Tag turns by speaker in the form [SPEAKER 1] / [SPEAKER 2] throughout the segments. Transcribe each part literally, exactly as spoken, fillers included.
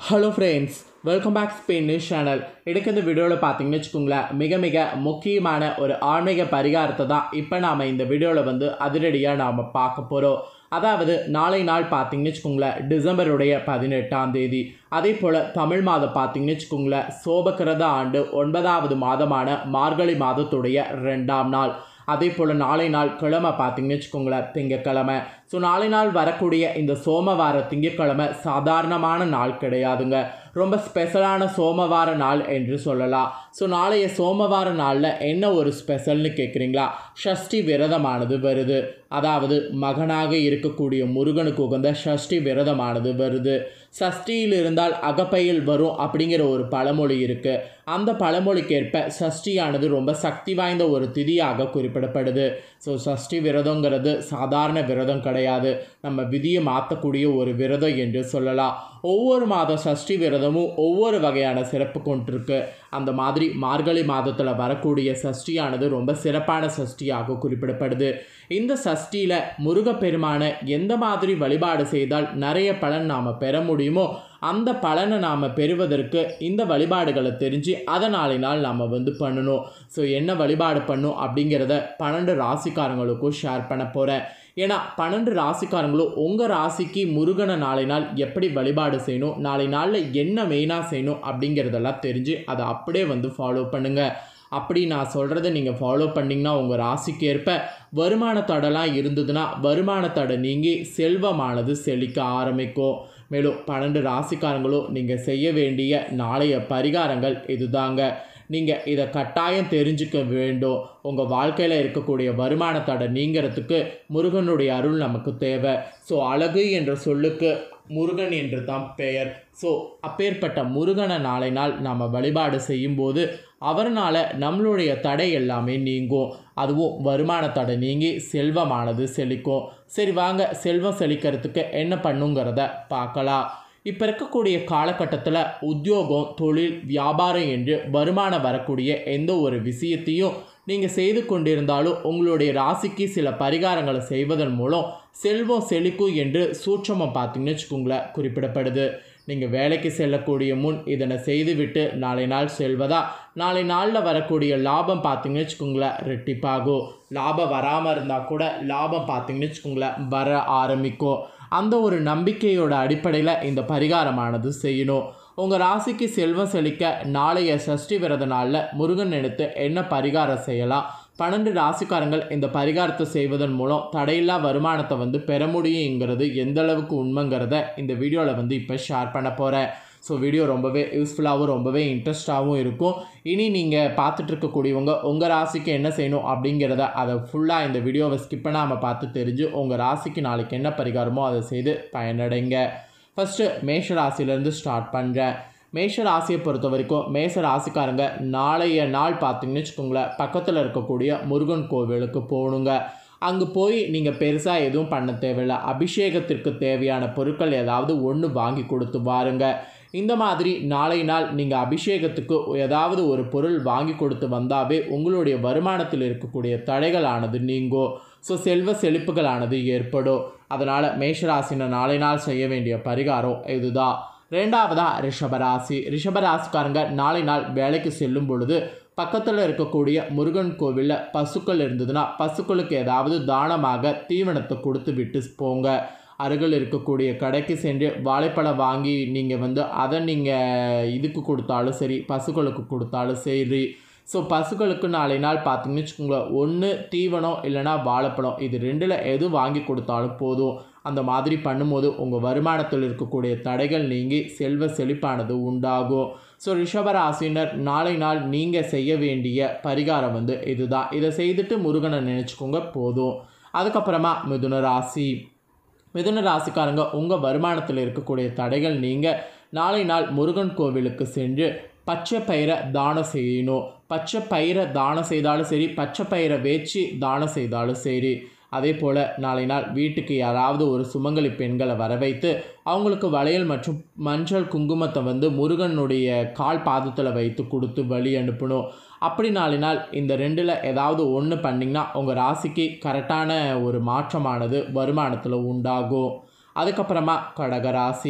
[SPEAKER 1] Hello friends, welcome back Spain news channel. எனக்கு இந்த வீடியோவில் பார்த்தீங்கன்னு வச்சுக்கோங்களேன், மிக மிக முக்கியமான ஒரு ஆன்மீக பரிகாரத்தை தான் இப்போ நாம் இந்த வீடியோவில் வந்து அதிரடியாக நாம் பார்க்க போகிறோம். அதாவது நாளை நாள் பார்த்தீங்கன்னு வச்சுக்கோங்களேன், டிசம்பருடைய பதினெட்டாம் தேதி. அதே போல் தமிழ் மாதம் பார்த்தீங்கன்னு வச்சுக்கோங்களேன், சோபக்கிரத ஆண்டு ஒன்பதாவது மாதமான மார்கழி மாதத்துடைய ரெண்டாம் நாள். அதே போல் நாளை நாள் கிழமை பார்த்தீங்கன்னு வச்சுக்கோங்களேன், திங்கக்கிழமை. ஸோ நாளை நாள் வரக்கூடிய இந்த சோமவார திங்கக்கிழமை சாதாரணமான நாள் கிடையாதுங்க, ரொம்ப ஸ்பெஷலான சோமவார நாள் என்று சொல்லலாம். ஸோ நாளைய சோமவார நாளில் என்ன ஒரு ஸ்பெஷல்னு கேட்குறீங்களா? ஷஷ்டி விரதமானது வருது. அதாவது மகனாக இருக்கக்கூடிய முருகனுக்கு உகந்த ஷஷ்டி விரதமானது வருது. சஷ்டியில் இருந்தால் அகப்பையில் வரும் அப்படிங்கிற ஒரு பழமொழி இருக்குது. அந்த பழமொழிக்கேற்ப சஷ்டியானது ரொம்ப சக்தி வாய்ந்த ஒரு திதியாக குறிப்பிடப்படுது. ஸோ சஷ்டி விரதங்கிறது சாதாரண விரதம் கிடையாது, நம்ம விதியை மாற்றக்கூடிய ஒரு விரதம் என்று சொல்லலாம். ஒவ்வொரு மாதம் சஷ்டி விரதமும் ஒவ்வொரு வகையான சிறப்பு கொண்டிருக்கு. அந்த மாதிரி மார்கழி மாதத்தில் வரக்கூடிய சஷ்டியானது ரொம்ப சிறப்பான சஷ்டியாக குறிப்பிடப்படுது. இந்த சஷ்டியில் முருகப்பெருமானை எந்த மாதிரி வழிபாடு செய்தால் நிறைய பலன் நாம் பெற முடியுமோ அந்த பலனை நாம் பெறுவதற்கு இந்த வழிபாடுகளை தெரிஞ்சு அதை நாளினால் நாம் வந்து பண்ணணும். ஸோ என்ன வழிபாடு பண்ணும் அப்படிங்கிறத பன்னெண்டு ராசிக்காரங்களுக்கும் ஷேர் பண்ண போகிறேன். ஏன்னா பன்னெண்டு ராசிக்காரங்களும் உங்கள் ராசிக்கு முருகனை நாளை நாள் எப்படி வழிபாடு செய்யணும், நாளை நாளில் என்ன மெயினாக செய்யணும் அப்படிங்கிறதெல்லாம் தெரிஞ்சு அதை அப்படியே வந்து ஃபாலோ பண்ணுங்கள். அப்படி நான் சொல்கிறத நீங்கள் ஃபாலோ பண்ணிங்கன்னா உங்கள் ராசிக்கு ஏற்ப வருமான தடைலாம் இருந்ததுன்னா வருமான தடை நீங்கி செல்வமானது செழிக்க ஆரம்பிக்கும். மேலும் பன்னெண்டு ராசிக்காரங்களும் நீங்கள் செய்ய வேண்டிய நாளைய பரிகாரங்கள் இதுதாங்க. நீங்கள் இதை கட்டாயம் தெரிஞ்சுக்க வேண்டும். உங்கள் வாழ்க்கையில் இருக்கக்கூடிய வருமான தடை நீங்கிறதுக்கு முருகனுடைய அருள் நமக்கு தேவை. ஸோ அழகு என்ற சொல்லுக்கு முருகன் என்று தான் பெயர். ஸோ அப்பேற்பட்ட முருகனை நாளை நாள் நாம் வழிபாடு செய்யும்போது அவர்னால் நம்மளுடைய தடை எல்லாமே நீங்கும். அதுவும் வருமான தடை நீங்கி செல்வமானது செழிக்கும். சரி வாங்க, செல்வம் செழிக்கிறதுக்கு என்ன பண்ணுங்கிறத பார்க்கலாம். இப்போ இருக்கக்கூடிய காலகட்டத்தில் உத்தியோகம், தொழில், வியாபாரம் என்று வருமானம் வரக்கூடிய எந்த ஒரு விஷயத்தையும் நீங்கள் செய்து கொண்டிருந்தாலும் உங்களுடைய ராசிக்கு சில பரிகாரங்களை செய்வதன் மூலம் செல்வம் செழிக்கும் என்று சூட்சமம் பார்த்தீங்கன்னு வச்சுக்கோங்களேன் குறிப்பிடப்படுது. நீங்கள் வேலைக்கு செல்லக்கூடிய முன் இதனை செய்துவிட்டு நாளை நாள் செல்வதா நாளை நாளில் வரக்கூடிய லாபம் பார்த்தீங்கன்னு வச்சுக்கோங்களேன் ரெட்டிப்பாகும். லாபம் வராமல் இருந்தால் கூட லாபம் பார்த்தீங்கன்னு வச்சுக்கோங்களேன் வர ஆரம்பிக்கும். அந்த ஒரு நம்பிக்கையோட அடிப்படையில் இந்த பரிகாரமானது செய்யணும். உங்கள் ராசிக்கு செல்வம் செழிக்க நாளைய சஷ்டி விரத நாளில் முருகன் எடுத்து என்ன பரிகாரம் செய்யலாம், பன்னெண்டு ராசிக்காரங்கள் இந்த பரிகாரத்தை செய்வதன் மூலம் தடையில்லா வருமானத்தை வந்து பெற முடியுங்கிறது எந்த அளவுக்கு உண்மைங்கிறத இந்த வீடியோவில் வந்து இப்போ ஷேர் பண்ண போகிறேன். ஸோ வீடியோ ரொம்பவே யூஸ்ஃபுல்லாகவும் ரொம்பவே இன்ட்ரெஸ்டாகவும் இருக்கும். இனி நீங்கள் பார்த்துட்டு இருக்கக்கூடியவங்க உங்கள் ராசிக்கு என்ன செய்யணும் அப்படிங்கிறத அதை ஃபுல்லாக இந்த வீடியோவை ஸ்கிப் பண்ணாமல் பார்த்து தெரிஞ்சு உங்கள் ராசிக்கு நாளைக்கு என்ன பரிகாரமோ அதை செய்து பயனடைங்க. ஃபஸ்ட்டு மேஷ ராசியிலேருந்து ஸ்டார்ட் பண்ணுறேன். மேஷ ராசியை பொறுத்த வரைக்கும் மேஷ ராசிக்காரங்க நாளைய நாள் பார்த்தீங்கன்னு வச்சுக்கோங்களேன், பக்கத்தில் இருக்கக்கூடிய முருகன் கோவிலுக்கு போகணுங்க. அங்கே போய் நீங்கள் பெருசாக எதுவும் பண்ண தேவையில்லை. அபிஷேகத்திற்கு தேவையான பொருட்கள் ஏதாவது ஒன்று வாங்கி கொடுத்து வாருங்க. இந்த மாதிரி நாளை நாள் நீங்கள் அபிஷேகத்துக்கு ஏதாவது ஒரு பொருள் வாங்கி கொடுத்து வந்தாவே உங்களுடைய வருமானத்தில் இருக்கக்கூடிய தடைகளானது நீங்கும். ஸோ செல்வ செழிப்புகளானது ஏற்படும். அதனால் மேஷராசினர் நாளை நாள் செய்ய வேண்டிய பரிகாரம் இதுதான். ரெண்டாவதாக ரிஷபராசி. ரிஷபராசிக்காரங்க நாளை நாள் வேலைக்கு செல்லும் பொழுது பக்கத்தில் இருக்கக்கூடிய முருகன் கோவிலில் பசுக்கள் இருந்ததுன்னா பசுக்களுக்கு ஏதாவது தானமாக தீவனத்தை கொடுத்து விட்டு போங்க. அருகில் இருக்கக்கூடிய கடைக்கு சென்று வாழைப்பழம் வாங்கி நீங்கள் வந்து அதை நீங்கள் இதுக்கு கொடுத்தாலும் சரி, பசுக்களுக்கு கொடுத்தாலும் சரி. ஸோ பசுக்களுக்கு நாளை நாள் பார்த்தீங்கன்னு வச்சுக்கோங்களேன், ஒன்று தீவனம் இல்லைனா வாழைப்பழம், இது ரெண்டில் எது வாங்கி கொடுத்தாலும் போதும். அந்த மாதிரி பண்ணும்போது உங்கள் வருமானத்தில் இருக்கக்கூடிய தடைகள் நீங்கி செல்வ செழிப்பானது உண்டாகும். ஸோ ரிஷபராசினர் நாளை நாள் நீங்கள் செய்ய வேண்டிய பரிகாரம் வந்து இதுதான். இதை செய்துட்டு முருகனை நினச்சிக்கோங்க போதும். அதுக்கப்புறமா மிதுன ராசி. மிதுன ராசிக்காரங்க உங்கள் வருமானத்தில் இருக்கக்கூடிய தடைகள் நீங்கள் நாளை நாள் முருகன் கோவிலுக்கு சென்று பச்சை பயிரை தானம் செய்யணும். பச்சை பயிரை தானம் செய்தாலும் சரி, பச்சை பயிரை வேச்சு தானம் செய்தாலும் சரி. அதே போல் நாளை நாள் வீட்டுக்கு யாராவது ஒரு சுமங்கலி பெண்களை வர வைத்து அவங்களுக்கு வளையல் மற்றும் மஞ்சள் குங்குமத்தை வந்து முருகனுடைய கால் பாதத்தில் வைத்து கொடுத்து வழி அனுப்பணும். அப்படி நாளை நாள் இந்த ரெண்டில் ஏதாவது ஒன்று பண்ணிங்கன்னா உங்கள் ராசிக்கு கரெக்டான ஒரு மாற்றமானது வருமானத்தில் உண்டாகும். அதுக்கப்புறமா கடகராசி.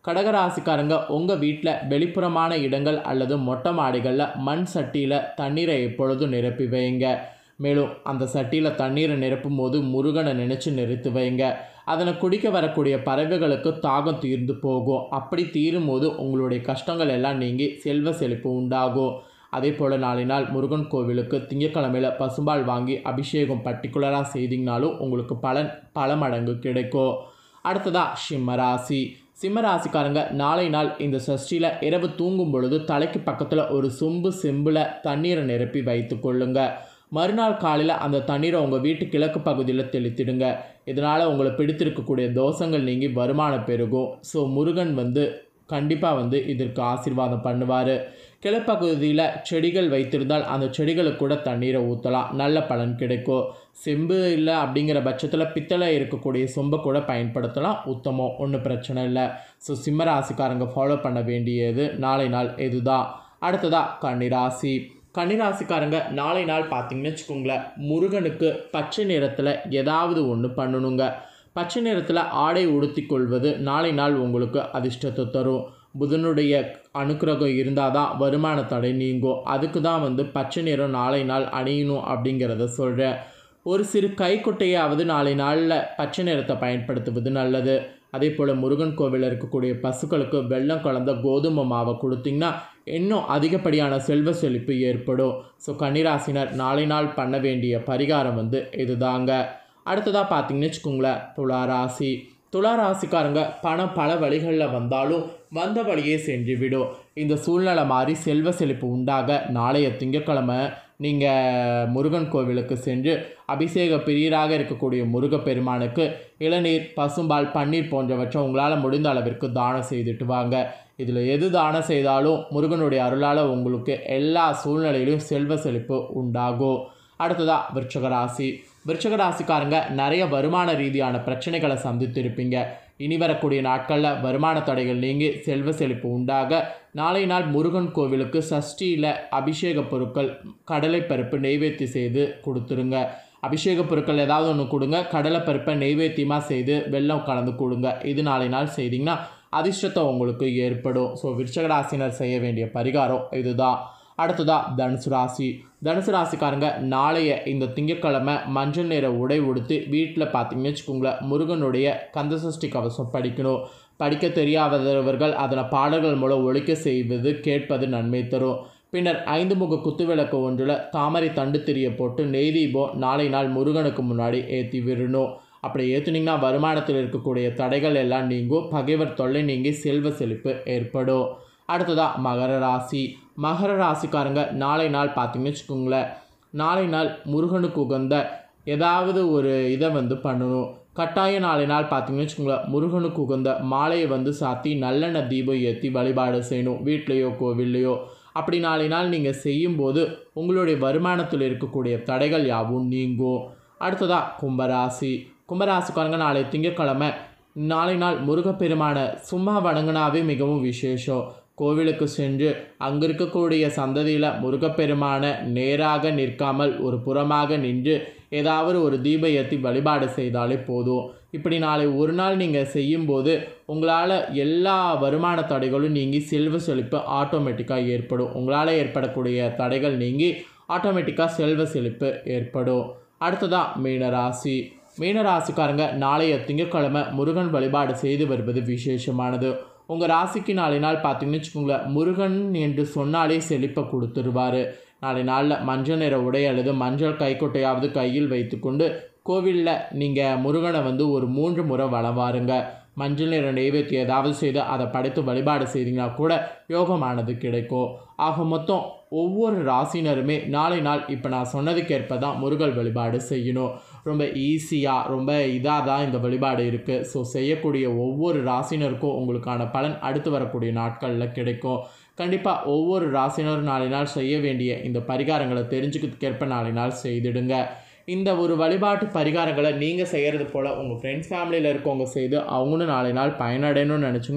[SPEAKER 1] கடகராசிக்காரங்க உங்கள் வீட்டில் வெளிப்புறமான இடங்கள் அல்லது மொட்டை மாடிகளில் மண் சட்டியில் தண்ணீரை எப்பொழுதும் நிரப்பி வைங்க. மேலும் அந்த சட்டியில் தண்ணீரை நிரப்பும் போது முருகனை நினச்சி நிறுத்தி வைங்க. அதனை குடிக்க வரக்கூடிய பறவைகளுக்கு தாகம் தீர்ந்து போகும். அப்படி தீரும் போது உங்களுடைய கஷ்டங்கள் எல்லாம் நீங்கி செல்வ செழிப்பு உண்டாகும். அதே போல் நாளை நாள் முருகன் கோவிலுக்கு திங்கட்கிழமையில் பசும்பால் வாங்கி அபிஷேகம் பர்டிகுலராக செய்திங்கனாலும் உங்களுக்கு பலன் பல மடங்கு கிடைக்கும். அடுத்ததாக சிம்மராசி. சிம்மராசிக்காரங்க நாளை நாள் இந்த சஷ்டியில் இரவு தூங்கும் பொழுது தலைக்கு பக்கத்தில் ஒரு சொம்பு செம்பில் தண்ணீரை நிரப்பி வைத்து கொள்ளுங்க. மறுநாள் காலையில் அந்த தண்ணீரை உங்கள் வீட்டு கிழக்கு பகுதியில் தெளித்திடுங்க. இதனால் உங்களை பிடித்திருக்கக்கூடிய தோஷங்கள் நீங்கி வருமானம் பெருகும். ஸோ முருகன் வந்து கண்டிப்பாக வந்து இதற்கு ஆசீர்வாதம் பண்ணுவார். கிழப்பகுதியில் செடிகள் வைத்திருந்தால் அந்த செடிகளுக்கு கூட தண்ணீரை ஊற்றலாம், நல்ல பலன் கிடைக்கும். செம்பு இல்லை அப்படிங்கிற பட்சத்தில் பித்தளை இருக்கக்கூடிய சொம்பை கூட பயன்படுத்தலாம், உத்தமம், ஒன்றும் பிரச்சனை இல்லை. ஸோ சிம்மராசிக்காரங்க ஃபாலோ பண்ண வேண்டியது நாளை நாள் இதுதான். அடுத்ததாக கன்னிராசி. கன்னிராசிக்காரங்க நாளை நாள் பார்த்திங்கன்னு வச்சுக்கோங்களேன், முருகனுக்கு பச்சை நிறத்தில் ஏதாவது ஒன்று பண்ணணுங்க. பச்சை நிறத்தில் ஆடை உடுத்தி கொள்வது நாளை நாள் உங்களுக்கு அதிர்ஷ்டத்தை தரும். புதனுடைய அனுக்கிரகம் இருந்தால் தான் வருமான தடை நீங்கும். அதுக்கு தான் வந்து பச்சை நிறம் நாளை நாள் அணியணும் அப்படிங்கிறத சொல்கிறேன். ஒரு சிறு கைக்குட்டையாவது நாளை நாளில் பச்சை நிறத்தை பயன்படுத்துவது நல்லது. அதே போல் முருகன் கோவிலில் இருக்கக்கூடிய பசுக்களுக்கு வெள்ளம் கலந்த கோதுமை மாவை கொடுத்திங்கன்னா இன்னும் அதிகப்படியான செல்வ செழிப்பு ஏற்படும். ஸோ கன்னிராசினர் நாளை நாள் பண்ண வேண்டிய பரிகாரம் வந்து இதுதாங்க. அடுத்ததாக பார்த்திங்கன்னு வச்சுக்கோங்களேன், துளாராசி. துளாராசிக்காரங்க பணம் பல வழிகளில் வந்தாலும் வந்த வழியே சென்று விடும். இந்த சூழ்நிலை மாறி செல்வ செழிப்பு உண்டாக நாளைய திங்கட்கிழமை நீங்கள் முருகன் கோவிலுக்கு சென்று அபிஷேக பிரியராக இருக்கக்கூடிய முருகப்பெருமானுக்கு இளநீர், பசும்பால், பன்னீர் போன்றவற்றை உங்களால் முடிந்த அளவிற்கு தானம் செய்துட்டு வாங்க. இதில் எது தானம் செய்தாலும் முருகனுடைய அருளால் உங்களுக்கு எல்லா சூழ்நிலையிலும் செல்வ செழிப்பு உண்டாகும். அடுத்ததாக விருச்சிகராசி. விருச்சிகராசிக்காரங்க நிறைய வருமான ரீதியான பிரச்சனைகளை சந்தித்திருப்பீங்க. இனி வரக்கூடிய நாட்களில் வருமான தடைகள் நீங்கி செல்வ செழிப்பு உண்டாக நாளை நாள் முருகன் கோவிலுக்கு சஷ்டியில் அபிஷேக பொருட்கள், கடலைப்பருப்பு நெய்வேத்தி செய்து கொடுத்துருங்க. அபிஷேக பொருட்கள் ஏதாவது ஒன்று கொடுங்க, கடலைப்பருப்பை நெய்வேத்தியமாக செய்து வெல்லம் கலந்து கொடுங்க. இது நாளை நாள் செய்திங்கன்னா அதிர்ஷ்டத்தை உங்களுக்கு ஏற்படும். ஸோ விருச்சிகராசினர் செய்ய வேண்டிய பரிகாரம் இதுதான். அடுத்ததாக தனுசு ராசி. தனுசு ராசிக்காரங்க நாளைய இந்த திங்கட்கிழமை மஞ்சள் நிற உடை உடுத்து வீட்டில் பார்த்திங்கன்னு வச்சுக்கோங்களேன், முருகனுடைய கந்தசஷ்டி கவசம் படிக்கணும். படிக்க தெரியாதவர்கள் அதனை பாடல்கள் மூலம் ஒழிக்க செய்வது கேட்பது நன்மை தரும். பின்னர் ஐந்து முக குத்துவிளக்கு ஒன்றில் தாமரை தண்டு திரிய போட்டு நெய் தீபம் நாளை நாள் முருகனுக்கு முன்னாடி ஏற்றி விடணும். அப்படி ஏற்றுனீங்கன்னா வருமானத்தில் இருக்கக்கூடிய தடைகள் எல்லாம் நீங்கும், பகைவர் தொல்லை நீங்கி செல்வ செழிப்பு ஏற்படும். அடுத்ததாக மகர ராசி. மகர ராசிக்காரங்க நாளை நாள் பார்த்திங்கன்னு வச்சுக்கோங்களேன், நாளை நாள் முருகனுக்கு உகந்த ஏதாவது ஒரு இதை வந்து பண்ணணும். கட்டாயம் நாளை நாள் பார்த்திங்கன்னு வச்சுக்கோங்களேன், முருகனுக்கு உகந்த மாலையை வந்து சாத்தி நல்லெண்ணெய் தீபம் ஏற்றி வழிபாடு செய்யணும், வீட்லேயோ கோவில்லையோ. அப்படி நாளை நாள் நீங்கள் செய்யும்போது உங்களுடைய வருமானத்தில் இருக்கக்கூடிய தடைகள் யாவும் நீங்கும். அடுத்ததாக கும்பராசி. கும்பராசிக்காரங்க நாளை திங்கட்கிழமை நாளை நாள் முருகப்பெருமானை சும்மா வணங்கினாவே மிகவும் விசேஷம். கோவிலுக்கு சென்று அங்கே இருக்கக்கூடிய சந்ததியில் முருகப்பெருமானை நேராக நிற்காமல் ஒரு புறமாக நின்று ஏதாவது ஒரு தீப ஏற்றி வழிபாடு செய்தாலே போதும். இப்படி நாளை ஒரு நாள் நீங்கள் செய்யும்போது உங்களால் எல்லா வருமான தடைகளும் நீங்கி செல்வ செழிப்பு ஆட்டோமேட்டிக்காக ஏற்படும். உங்களால் ஏற்படக்கூடிய தடைகள் நீங்கி ஆட்டோமேட்டிக்காக செல்வ செழிப்பு ஏற்படும். அடுத்ததாக மீனராசி. மீனராசிக்காரங்க நாளைய திங்கட்கிழமை முருகன் வழிபாடு செய்து வருவது விசேஷமானது. உங்கள் ராசிக்கு நாளை நாள் பார்த்திங்கன்னு வச்சுக்கோங்களேன், முருகன் என்று சொன்னாலே செழிப்பை கொடுத்துருவார். நாளை நாளில் மஞ்சள் நிற உடை அல்லது மஞ்சள் கைக்கொட்டையாவது கையில் வைத்துக்கொண்டு கோவிலில் நீங்கள் முருகனை வந்து ஒரு மூன்று முறை வலம் வாருங்க. மஞ்சள் நிற நெய்வேத்தி ஏதாவது செய்து அதை படைத்து வழிபாடு செய்தீங்கன்னா கூட யோகமானது கிடைக்கும். ஆக மொத்தம் ஒவ்வொரு ராசினருமே நாளை நாள் இப்போ நான் சொன்னதுக்கேற்ப தான் முருகன் வழிபாடு செய்யணும். ரொம்ப ஈஸியாக ரொம்ப இதாக தான் இந்த வழிபாடு இருக்குது. ஸோ செய்யக்கூடிய ஒவ்வொரு ராசினருக்கும் உங்களுக்கான பலன் அடுத்து வரக்கூடிய நாட்களில் கிடைக்கும். கண்டிப்பாக ஒவ்வொரு ராசினரும் நாளை நாள் செய்ய வேண்டிய இந்த பரிகாரங்களை தெரிஞ்சுக்கிறதுக்கேற்ப நாளை நாள் செய்திடுங்க. இந்த ஒரு வழிபாட்டு பரிகாரங்களை நீங்கள் செய்கிறது போல் உங்கள் ஃப்ரெண்ட்ஸ் ஃபேமிலியில் இருக்கவங்க செய்து அவங்களும் நாளை நாள் பயனடையணும்னு நினச்சிங்கன்னா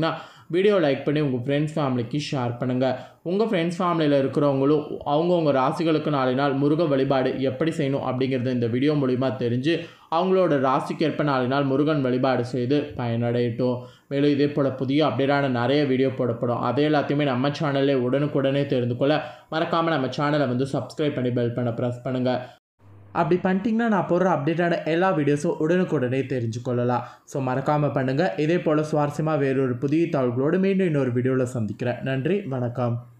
[SPEAKER 1] வீடியோ லைக் பண்ணி உங்கள் ஃப்ரெண்ட்ஸ் ஃபேமிலிக்கு ஷேர் பண்ணுங்கள். உங்கள் ஃப்ரெண்ட்ஸ் ஃபேமிலியில் இருக்கிறவங்களும் அவங்கவுங்க ராசிகளுக்கு நாளை நாள் முருக வழிபாடு எப்படி செய்யணும் அப்படிங்கிறத இந்த வீடியோ மூலிமா தெரிஞ்சு அவங்களோட ராசிக்கு ஏற்ப நாளை நாள் முருகன் வழிபாடு செய்து பயனடையட்டும். மேலும் இதே போல் புதிய அப்டேட்டான நிறைய வீடியோ போடப்படும். அதே எல்லாத்தையுமே நம்ம சேனல்லே உடனுக்குடனே தெரிந்து கொள்ள மறக்காமல் நம்ம சேனலை வந்து சப்ஸ்கிரைப் பண்ணி பெல் பண்ண ப்ரெஸ் பண்ணுங்கள். அப்படி பண்ணிட்டீங்கன்னா நான் போடுற அப்டேட்டான எல்லா வீடியோஸும் உடனுக்குடனே தெரிஞ்சு கொள்ளலாம். ஸோ மறக்காமல் பண்ணுங்கள். இதே போல் சுவாரஸ்யமாக வேறொரு புதிய தகவல்களோடு மீண்டும் இன்னொரு வீடியோவில் சந்திக்கிறேன். நன்றி, வணக்கம்.